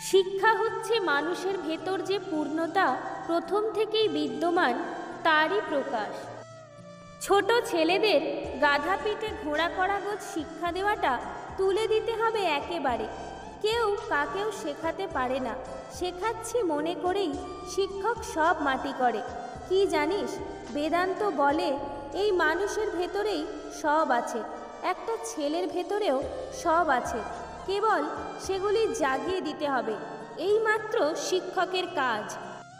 শিক্ষা হচ্ছে মানুষের ভেতর যে পূর্ণতা প্রথম থেকেই বিদ্যমান তারই প্রকাশ। ছোট ছেলেদের গাধা পিঠে ঘোড়া করাগত শিক্ষা দেওয়াটা তুলে দিতে হবে একেবারে। কেউ কাকেও শেখাতে পারে না, শেখাচ্ছি মনে করেই শিক্ষক সব মাটি করে। কি জানিস, বেদান্ত বলে এই মানুষের ভেতরেই সব আছে, একটা ছেলের ভেতরেও সব আছে, কেবল সেগুলি জাগিয়ে দিতে হবে, এই মাত্র শিক্ষকের কাজ।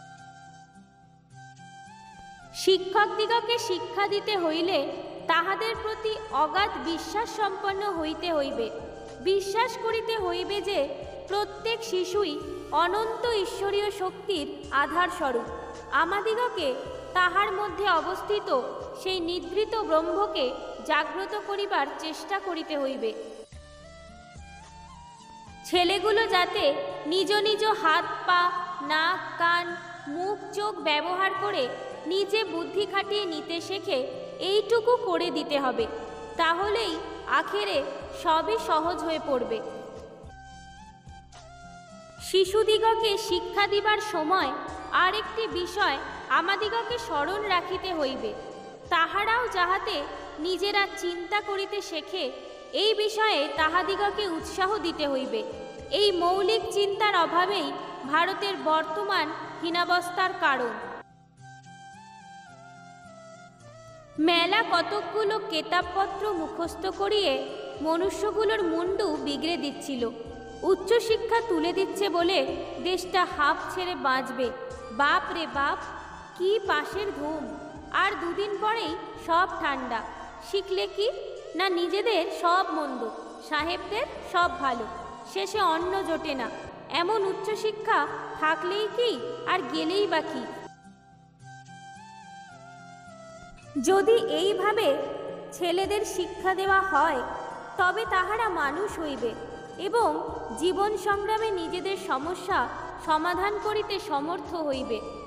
শিক্ষকদিগকে শিক্ষা দিতে হইলে তাহাদের প্রতি অগাধ বিশ্বাস সম্পন্ন হইতে হইবে। বিশ্বাস করিতে হইবে যে প্রত্যেক শিশুই অনন্ত ঈশ্বরীয় শক্তির আধারস্বরূপ। আমাদিগকে তাহার মধ্যে অবস্থিত সেই নিদ্রিত ব্রহ্মকে জাগ্রত করিবার চেষ্টা করিতে হইবে। ছেলেগুলো যাতে নিজ নিজ হাত পা নাক কান মুখ চোখ ব্যবহার করে নিজে বুদ্ধি খাটিয়ে নিতে শেখে, এইটুকু করে দিতে হবে, তাহলেই আখেরে সবই সহজ হয়ে পড়বে। শিশুদিগকে শিক্ষা দিবার সময় আর একটি বিষয় আমাদিগকে স্মরণ রাখিতে হইবে, তাহারাও যাহাতে নিজেরা চিন্তা করিতে শেখে, এই বিষয়ে তাহাদিগকে উৎসাহ দিতে হইবে। এই মৌলিক চিন্তার অভাবেই ভারতের বর্তমান হীনাবস্থার কারণ। মেলা কতকগুলো কেতাবপত্র মুখস্থ করিয়ে মনুষ্যগুলোর মুন্ডু বিগড়ে দিচ্ছিল। উচ্চশিক্ষা তুলে দিচ্ছে বলে দেশটা হাঁপ ছেড়ে বাঁচবে। বাপ রে বাপ, কি পাশের ধুম! আর দুদিন পরেই সব ঠান্ডা। শিখলে কি না নিজেদের সব মন্দ, সাহেবদের সব ভালো, শেষে অন্ন জোটে না। এমন উচ্চশিক্ষা থাকলেই কি আর গেলেই বা কি? যদি এইভাবে ছেলেদের শিক্ষা দেওয়া হয় তবে তাহারা মানুষ হইবে এবং জীবন সংগ্রামে নিজেদের সমস্যা সমাধান করিতে সমর্থ হইবে।